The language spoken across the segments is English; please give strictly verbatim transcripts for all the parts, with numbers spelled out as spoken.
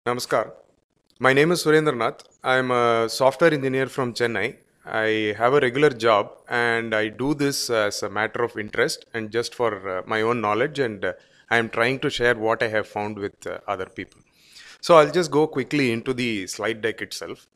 Namaskar. My name is Surendranath. I'm a software engineer from Chennai. I have a regular job and I do this as a matter of interest and just for uh, my own knowledge, and uh, I am trying to share what I have found with uh, other people. So I'll just go quickly into the slide deck itself.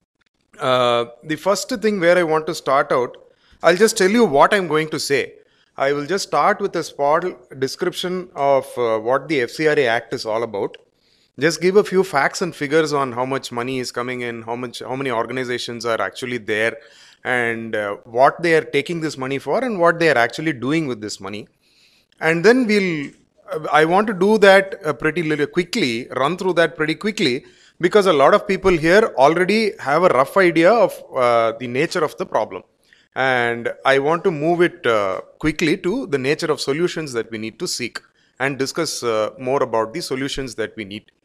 Uh, the first thing where I want to start out, I'll just tell you what I'm going to say. I will just start with a small description of uh, what the F C R A Act is all about. Just give a few facts and figures on how much money is coming in, how much, how many organizations are actually there, and uh, what they are taking this money for, and what they are actually doing with this money. And then we'll. uh, I want to do that uh, pretty little quickly, run through that pretty quickly, because a lot of people here already have a rough idea of uh, the nature of the problem, and I want to move it uh, quickly to the nature of solutions that we need to seek and discuss uh, more about the solutions that we need.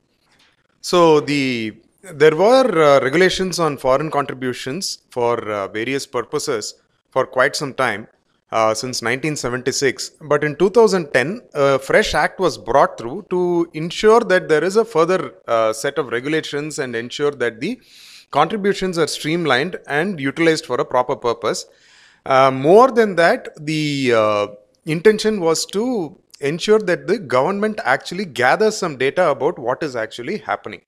So the there were uh, regulations on foreign contributions for uh, various purposes for quite some time uh, since nineteen seventy-six. But in two thousand ten, a fresh act was brought through to ensure that there is a further uh, set of regulations and ensure that the contributions are streamlined and utilized for a proper purpose. Uh, more than that, the uh, intention was to ensure that the government actually gathers some data about what is actually happening.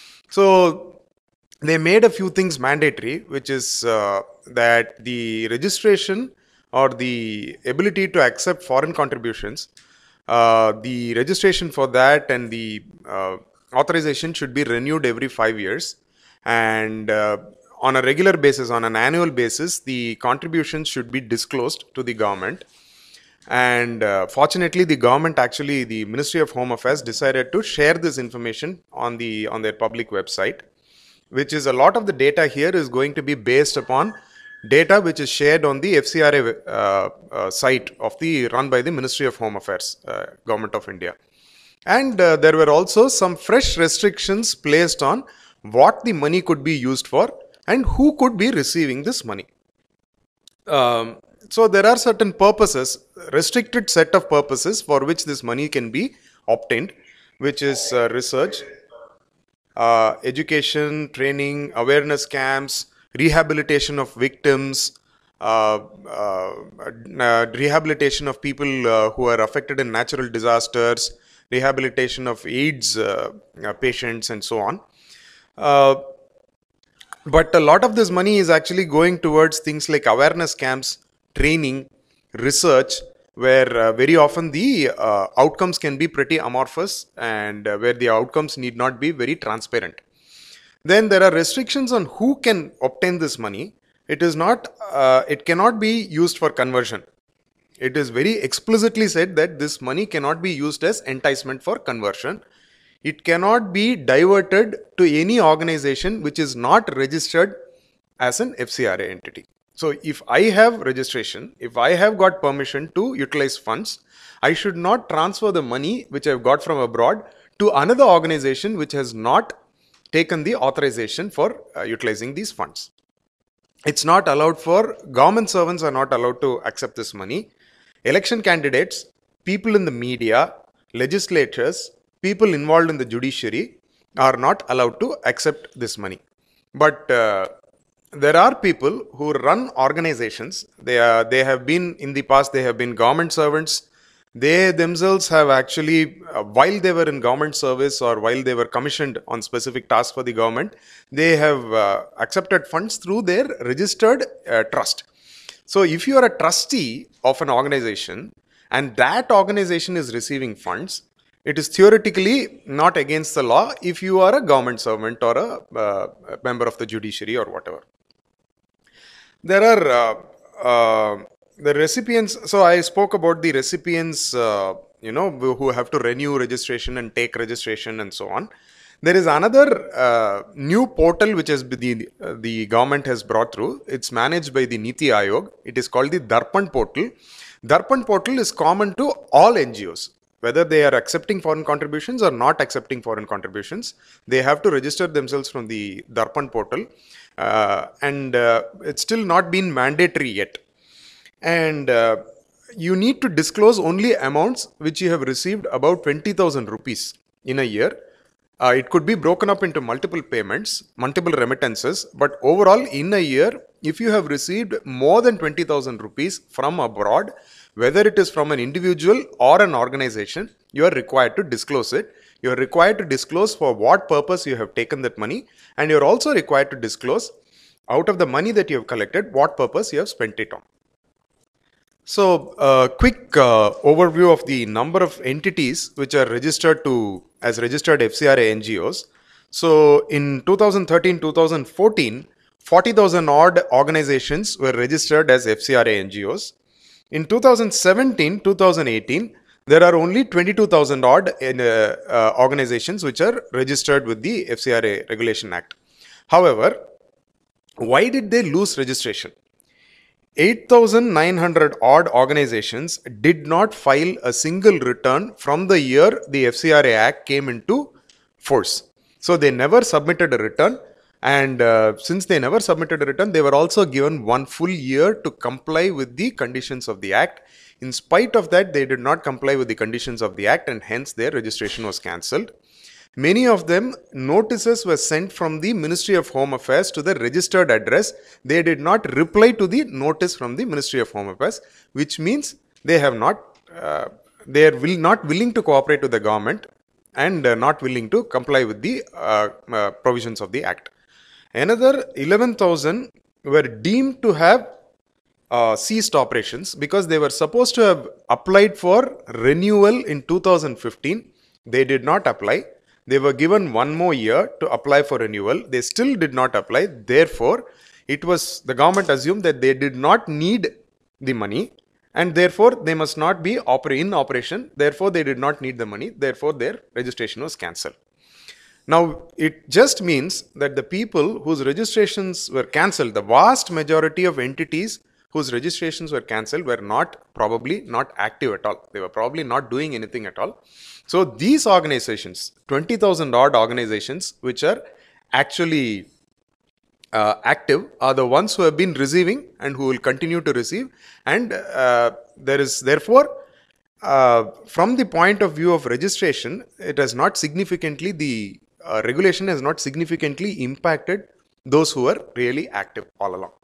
So they made a few things mandatory, which is uh, that the registration or the ability to accept foreign contributions, uh, the registration for that and the uh, authorization should be renewed every five years. And uh, on a regular basis, on an annual basis, the contributions should be disclosed to the government. And uh, fortunately, the government actually, the Ministry of Home Affairs decided to share this information on the on their public website, which is a lot of the data here is going to be based upon data which is shared on the F C R A uh, uh, site of the run by the Ministry of Home Affairs, uh, Government of India. And uh, there were also some fresh restrictions placed on what the money could be used for and who could be receiving this money. Um, so there are certain purposes, restricted set of purposes for which this money can be obtained, which is uh, research, uh, education, training, awareness camps, rehabilitation of victims, uh, uh, uh, rehabilitation of people uh, who are affected in natural disasters, rehabilitation of AIDS uh, uh, patients, and so on. Uh, but a lot of this money is actually going towards things like awareness camps, training, research, where uh, very often the uh, outcomes can be pretty amorphous and uh, where the outcomes need not be very transparent. Then there are restrictions on who can obtain this money. It is not, uh, it cannot be used for conversion. It is very explicitly said that this money cannot be used as enticement for conversion. It cannot be diverted to any organization which is not registered as an F C R A entity. So if I have registration, if I have got permission to utilize funds, I should not transfer the money which I've got from abroad to another organization which has not taken the authorization for uh, utilizing these funds. It's not allowed for, government servants are not allowed to accept this money. Election candidates, people in the media, legislators, people involved in the judiciary are not allowed to accept this money. But uh, there are people who run organizations. They are, they have been in the past, they have been government servants. They themselves have actually, uh, while they were in government service or while they were commissioned on specific tasks for the government, they have uh, accepted funds through their registered uh, trust. So if you are a trustee of an organization and that organization is receiving funds, it is theoretically not against the law if you are a government servant or a, uh, a member of the judiciary or whatever. There are uh, uh, the recipients. So I spoke about the recipients, uh, you know, who have to renew registration and take registration and so on. There is another uh, new portal which has the uh, the government has brought through. It's managed by the Niti Aayog. It is called the Darpan portal. Darpan portal is common to all N G Os, whether they are accepting foreign contributions or not accepting foreign contributions. They have to register themselves from the Darpan portal, uh, and uh, it's still not been mandatory yet. And uh, you need to disclose only amounts which you have received about twenty thousand rupees in a year. Uh, it could be broken up into multiple payments, multiple remittances, but overall, in a year, if you have received more than twenty thousand rupees from abroad, whether it is from an individual or an organization, you are required to disclose it. You are required to disclose for what purpose you have taken that money, and you are also required to disclose out of the money that you have collected, what purpose you have spent it on. So, a uh, quick uh, overview of the number of entities which are registered to as registered F C R A N G Os. So, in two thousand thirteen to two thousand fourteen, forty thousand odd organizations were registered as F C R A N G Os. In two thousand seventeen to two thousand eighteen, there are only twenty-two thousand odd in, uh, uh, organizations which are registered with the F C R A Regulation Act. However, why did they lose registration? eight thousand nine hundred odd organizations did not file a single return from the year the F C R A Act came into force. So they never submitted a return, and uh, since they never submitted a return, they were also given one full year to comply with the conditions of the Act. In spite of that, they did not comply with the conditions of the Act, and hence their registration was cancelled. Many of them, notices were sent from the Ministry of Home Affairs to the registered address. They did not reply to the notice from the Ministry of Home Affairs, which means they have not, uh, they are will not willing to cooperate with the government and uh, not willing to comply with the uh, uh, provisions of the Act. Another eleven thousand were deemed to have uh, ceased operations because they were supposed to have applied for renewal in two thousand fifteen. They did not apply. They were given one more year to apply for renewal. They still did not apply. Therefore, it was the government assumed that they did not need the money, and therefore they must not be oper- in operation. Therefore, they did not need the money. Therefore, their registration was cancelled. Now, it just means that the people whose registrations were cancelled, the vast majority of entities whose registrations were cancelled were not probably not active at all. They were probably not doing anything at all. So these organizations, twenty thousand odd organizations which are actually uh, active, are the ones who have been receiving and who will continue to receive. And uh, there is therefore, uh, from the point of view of registration, it has not significantly, the uh, regulation has not significantly impacted those who are really active all along.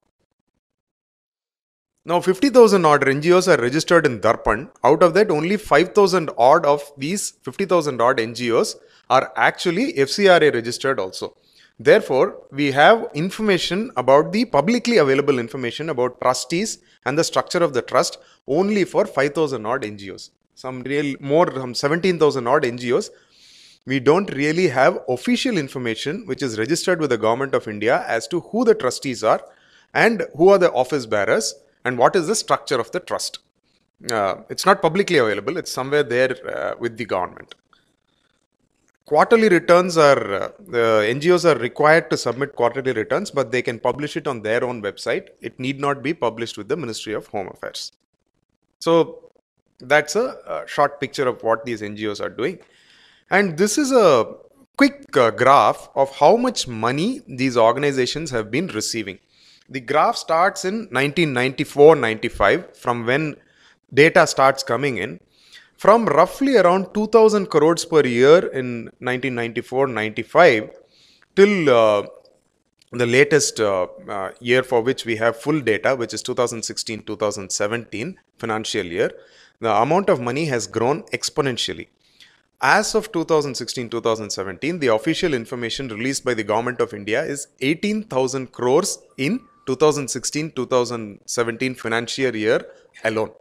Now, fifty thousand odd N G Os are registered in Darpan. Out of that, only five thousand odd of these fifty thousand odd N G Os are actually F C R A registered also. Therefore, we have information about the publicly available information about trustees and the structure of the trust only for five thousand odd N G Os. Some real more, some seventeen thousand odd N G Os. We don't really have official information which is registered with the Government of India as to who the trustees are and who are the office bearers and what is the structure of the trust. Uh, it's not publicly available. It's somewhere there uh, with the government. Quarterly returns are, uh, the N G Os are required to submit quarterly returns, but they can publish it on their own website. It need not be published with the Ministry of Home Affairs. So that's a, a short picture of what these N G Os are doing. And this is a quick uh, graph of how much money these organizations have been receiving. The graph starts in nineteen ninety-four ninety-five, from when data starts coming in. From roughly around two thousand crores per year in nineteen ninety-four ninety-five till uh, the latest uh, uh, year for which we have full data, which is two thousand sixteen two thousand seventeen financial year, the amount of money has grown exponentially. As of two thousand sixteen two thousand seventeen, the official information released by the Government of India is eighteen thousand crores in two thousand sixteen two thousand seventeen financial year alone.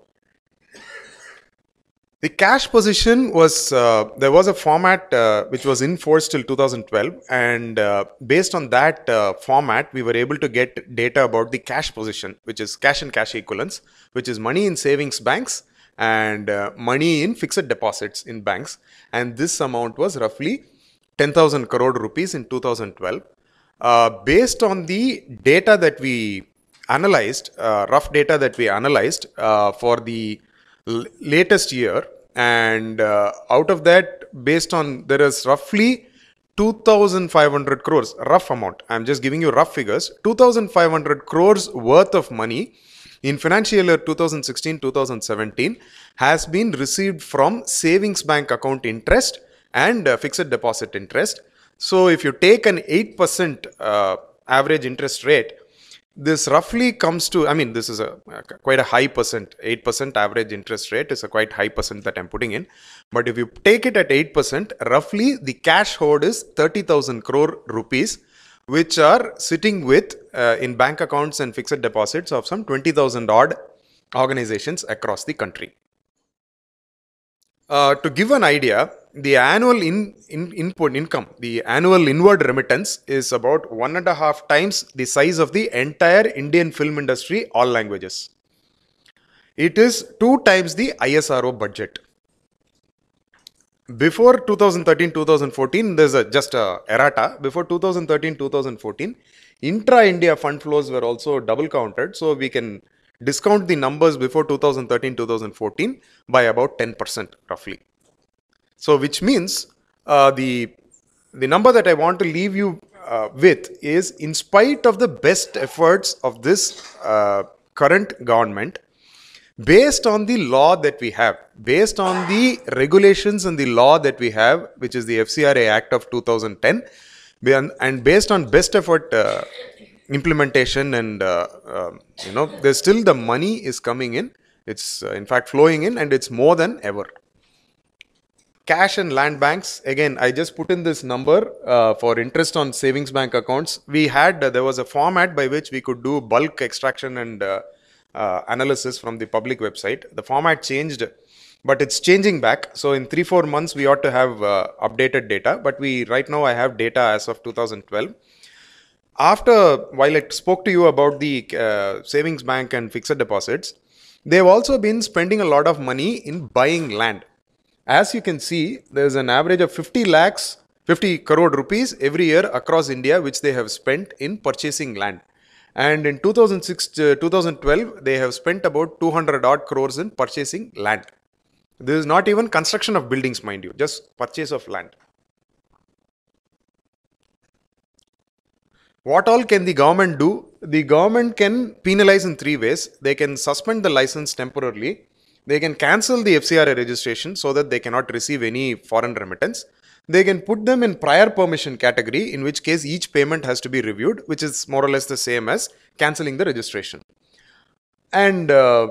The cash position was, uh, there was a format uh, which was in force till two thousand twelve, and uh, based on that uh, format, we were able to get data about the cash position, which is cash and cash equivalents, which is money in savings banks and uh, money in fixed deposits in banks. And this amount was roughly ten thousand crore rupees in two thousand twelve. Uh, based on the data that we analyzed, uh, rough data that we analyzed uh, for the l- latest year, and uh, out of that, based on, there is roughly two thousand five hundred crores, rough amount, I'm just giving you rough figures, two thousand five hundred crores worth of money in financial year two thousand sixteen two thousand seventeen has been received from savings bank account interest and uh, fixed deposit interest. So if you take an eight percent uh, average interest rate, this roughly comes to, I mean, this is a, a quite a high percent. eight percent average interest rate is a quite high percent that I'm putting in. But if you take it at eight percent, roughly the cash hoard is thirty thousand crore rupees, which are sitting with uh, in bank accounts and fixed deposits of some twenty thousand odd organizations across the country. Uh, to give an idea, the annual in, in input income, the annual inward remittance is about one and a half times the size of the entire Indian film industry, all languages. It is two times the I S R O budget. Before two thousand thirteen two thousand fourteen, there's a, just a errata. Before two thousand thirteen two thousand fourteen, intra-India fund flows were also double counted. So we can discount the numbers before two thousand thirteen two thousand fourteen by about ten percent roughly. So which means uh, the, the number that I want to leave you uh, with is, in spite of the best efforts of this uh, current government, based on the law that we have, based on the regulations and the law that we have, which is the F C R A Act of two thousand ten, and based on best effort uh, implementation and, uh, uh, you know, there's still the money is coming in. It's uh, in fact flowing in, and it's more than ever. Cash and land banks, again, I just put in this number uh, for interest on savings bank accounts. We had, uh, there was a format by which we could do bulk extraction and uh, uh, analysis from the public website. The format changed, but it's changing back. So in three, four months, we ought to have uh, updated data. But we, right now, I have data as of two thousand twelve. After, while I spoke to you about the uh, savings bank and fixed deposits, they've also been spending a lot of money in buying land. As you can see, there's an average of fifty lakhs, fifty crore rupees every year across India, which they have spent in purchasing land. And in two thousand six to two thousand twelve, they have spent about two hundred odd crores in purchasing land. This is not even construction of buildings, mind you, just purchase of land. What all can the government do? The government can penalize in three ways. They can suspend the license temporarily. They can cancel the F C R A registration so that they cannot receive any foreign remittance. They can put them in prior permission category, in which case each payment has to be reviewed, which is more or less the same as cancelling the registration. And uh,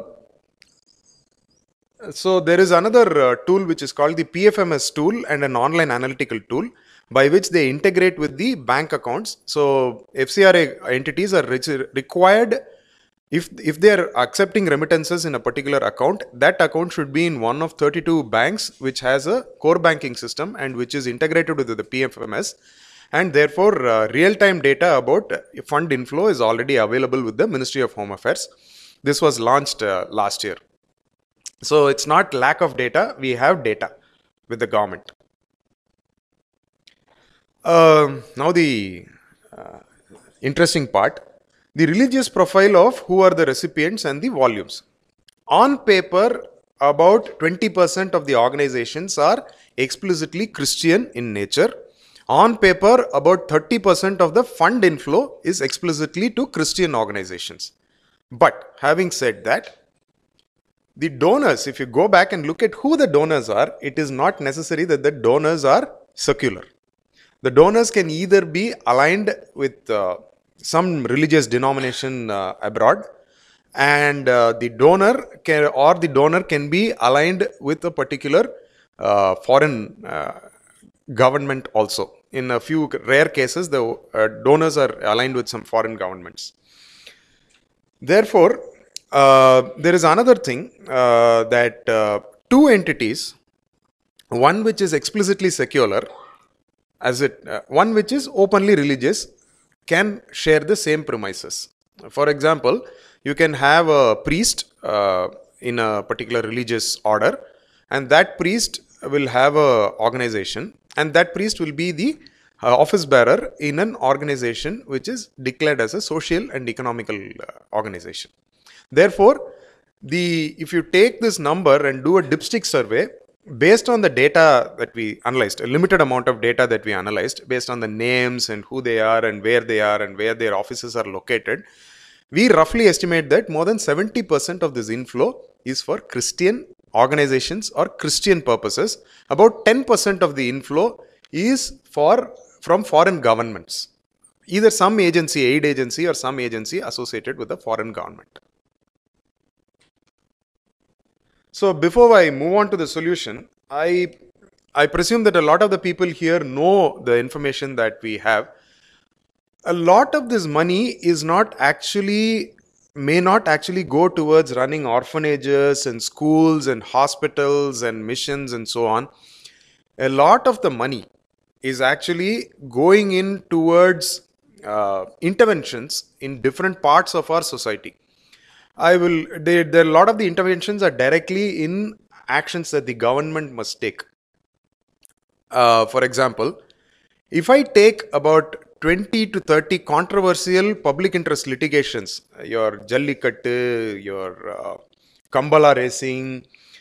so there is another uh, tool which is called the P F M S tool, and an online analytical tool by which they integrate with the bank accounts. So F C R A entities are required, If, if they are accepting remittances in a particular account, that account should be in one of thirty-two banks which has a core banking system and which is integrated with the P F M S. And therefore, uh, real-time data about fund inflow is already available with the Ministry of Home Affairs. This was launched uh, last year. So it's not lack of data, we have data with the government. Uh, now the uh, interesting part. The religious profile of who are the recipients and the volumes. On paper, about twenty percent of the organizations are explicitly Christian in nature. On paper, about thirty percent of the fund inflow is explicitly to Christian organizations. But having said that, the donors, if you go back and look at who the donors are, it is not necessary that the donors are secular. The donors can either be aligned with uh, some religious denomination uh, abroad, and uh, the donor can, or the donor can be aligned with a particular uh, foreign uh, government also. In a few rare cases, the uh, donors are aligned with some foreign governments. Therefore, uh, there is another thing uh, that uh, two entities, one which is explicitly secular, as it uh, one which is openly religious, can share the same premises. For example, you can have a priest uh, in a particular religious order, and that priest will have a organization, and that priest will be the uh, office bearer in an organization which is declared as a social and economical uh, organization. Therefore, the if you take this number and do a dipstick survey, based on the data that we analyzed, a limited amount of data that we analyzed, based on the names and who they are and where they are and where their offices are located, we roughly estimate that more than seventy percent of this inflow is for Christian organizations or Christian purposes. About ten percent of the inflow is for from foreign governments, either some agency, aid agency, or some agency associated with the foreign government. So before I move on to the solution, I I presume that a lot of the people here know the information that we have. A lot of this money is not actually, may not actually go towards running orphanages and schools and hospitals and missions and so on. A lot of the money is actually going in towards uh, interventions in different parts of our society. I will, there, there, a lot of the interventions are directly in actions that the government must take. Uh, for example, if I take about twenty to thirty controversial public interest litigations, your Jallikattu, your uh, Kambala racing,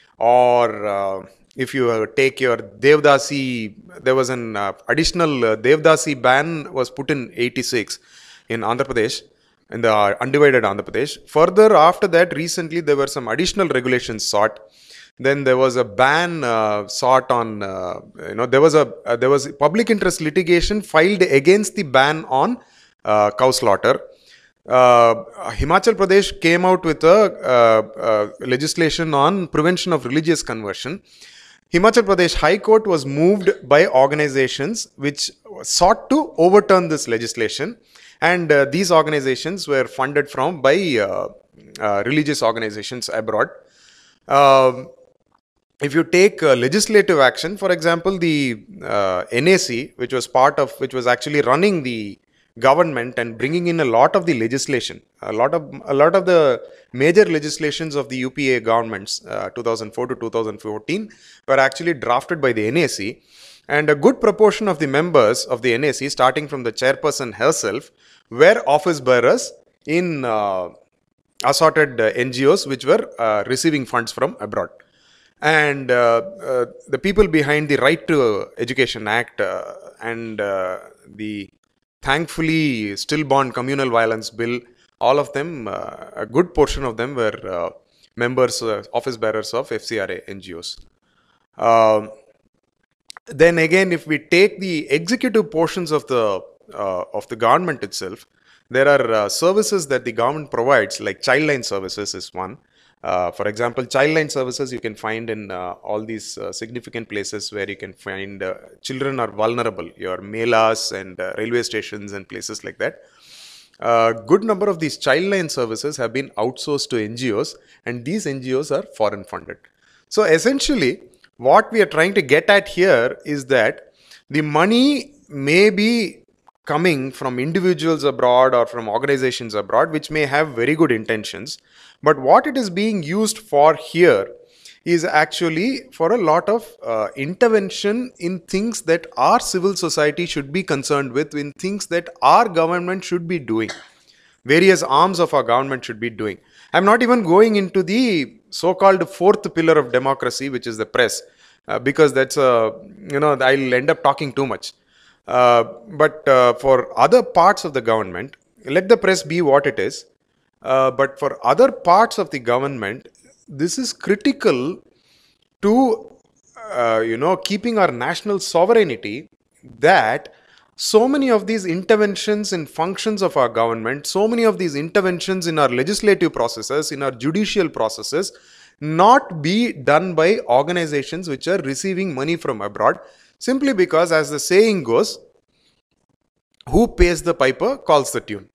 or uh, if you uh, take your Devdasi, there was an uh, additional uh, Devdasi ban was put in eighty-six in Andhra Pradesh, in the uh, undivided Andhra Pradesh. Further, after that, recently there were some additional regulations sought. Then there was a ban uh, sought on, uh, you know, there was a uh, there was public interest litigation filed against the ban on uh, cow slaughter. Uh, Himachal Pradesh came out with a uh, uh, legislation on prevention of religious conversion. Himachal Pradesh High Court was moved by organizations which sought to overturn this legislation, and uh, these organizations were funded from by uh, uh, religious organizations abroad. Uh, if you take uh, legislative action, for example, the uh, N A C, which was part of, which was actually running the government and bringing in a lot of the legislation, a lot of a lot of the major legislations of the U P A governments, uh, two thousand four to two thousand fourteen, were actually drafted by the N A C, and a good proportion of the members of the N A C, starting from the chairperson herself, were office bearers in uh, assorted uh, N G Os which were uh, receiving funds from abroad. And uh, uh, the people behind the Right to Education Act uh, and uh, the thankfully stillborn communal violence bill, all of them, uh, a good portion of them were uh, members, uh, office bearers of F C R A N G Os. Uh, then again, if we take the executive portions of the uh, of the government itself, there are uh, services that the government provides, like childline services is one. Uh, for example, childline services you can find in uh, all these uh, significant places where you can find uh, children are vulnerable, your melas and uh, railway stations and places like that. A uh, good number of these childline services have been outsourced to N G Os, and these N G Os are foreign funded. So essentially, what we are trying to get at here is that the money may be coming from individuals abroad or from organizations abroad, which may have very good intentions. But what it is being used for here is actually for a lot of uh, intervention in things that our civil society should be concerned with, in things that our government should be doing, various arms of our government should be doing. I'm not even going into the so-called fourth pillar of democracy, which is the press, uh, because that's a, you know, I'll end up talking too much. Uh, but uh, for other parts of the government, let the press be what it is. Uh, but for other parts of the government, this is critical to, uh, you know, keeping our national sovereignty, that so many of these interventions in functions of our government, so many of these interventions in our legislative processes, in our judicial processes, not be done by organizations which are receiving money from abroad, simply because, as the saying goes, who pays the piper calls the tune.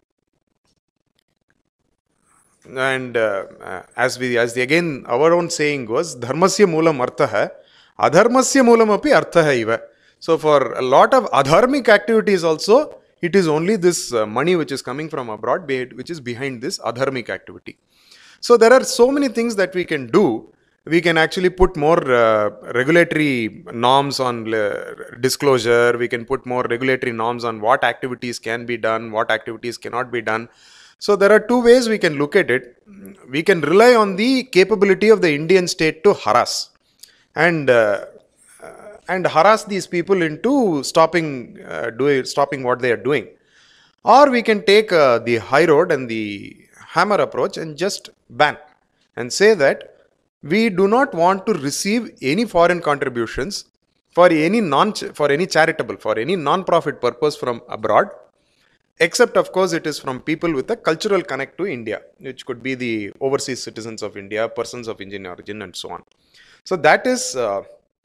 And uh, uh, as we, as the again our own saying goes, dharmasya moolam artha, adharmasya moolam api artha iva. So for a lot of adharmic activities also, it is only this uh, money which is coming from abroad, which is behind this adharmic activity. So there are so many things that we can do. We can actually put more uh, regulatory norms on uh, disclosure. We can put more regulatory norms on what activities can be done, what activities cannot be done. So there are two ways we can look at it. We can rely on the capability of the Indian state to harass and uh, and harass these people into stopping uh, doing stopping what they are doing, or we can take uh, the high road and the hammer approach and just ban and say that We do not want to receive any foreign contributions for any non for any charitable, for any non-profit purpose from abroad, except of course it is from people with a cultural connect to India, which could be the overseas citizens of India, persons of Indian origin, and so on. So that is uh,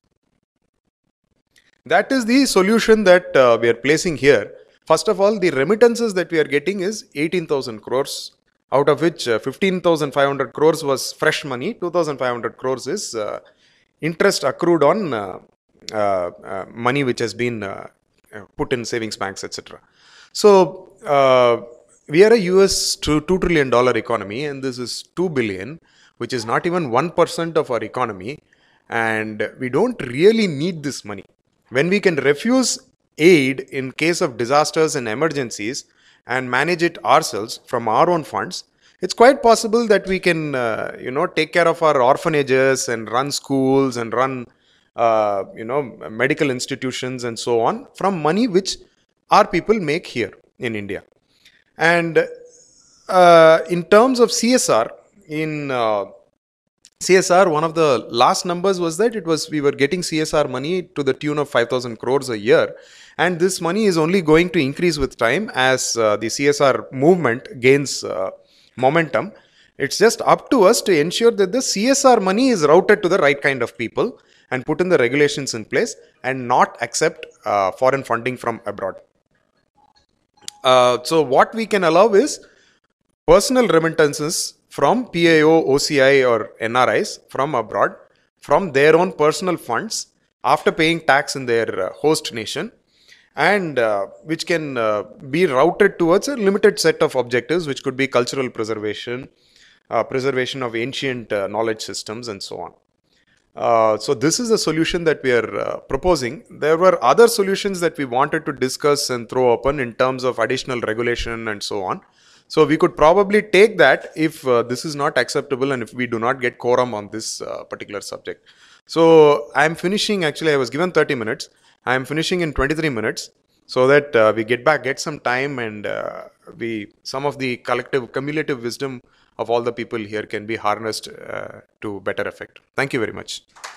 that is the solution that uh, we are placing here. First of all, the remittances that we are getting is eighteen thousand crores, out of which uh, fifteen thousand five hundred crores was fresh money, two thousand five hundred crores is uh, interest accrued on uh, uh, uh, money which has been uh, uh, put in savings banks, et cetera. So uh, we are a U S two trillion dollar economy, and this is two billion, which is not even one percent of our economy, and we don't really need this money. When we can refuse aid in case of disasters and emergencies and manage it ourselves from our own funds, it's quite possible that we can, uh, you know, take care of our orphanages and run schools and run, uh, you know, medical institutions and so on from money which our people make here in India. And uh, in terms of C S R, in uh, C S R, one of the last numbers was that it was we were getting C S R money to the tune of five thousand crores a year, and this money is only going to increase with time as uh, the C S R movement gains uh, momentum. It's just up to us to ensure that the C S R money is routed to the right kind of people and put in the regulations in place and not accept uh, foreign funding from abroad. Uh, so what we can allow is personal remittances from P I O, O C I or N R Is from abroad from their own personal funds after paying tax in their uh, host nation, and uh, which can uh, be routed towards a limited set of objectives, which could be cultural preservation, uh, preservation of ancient uh, knowledge systems, and so on. Uh, so this is the solution that we are uh, proposing. There were other solutions that we wanted to discuss and throw open in terms of additional regulation and so on. So we could probably take that if uh, this is not acceptable and if we do not get quorum on this uh, particular subject. So I am finishing, actually I was given thirty minutes. I am finishing in twenty-three minutes so that uh, we get back, get some time, and uh, we some of the collective, cumulative wisdom of all the people here can be harnessed uh, to better effect. Thank you very much.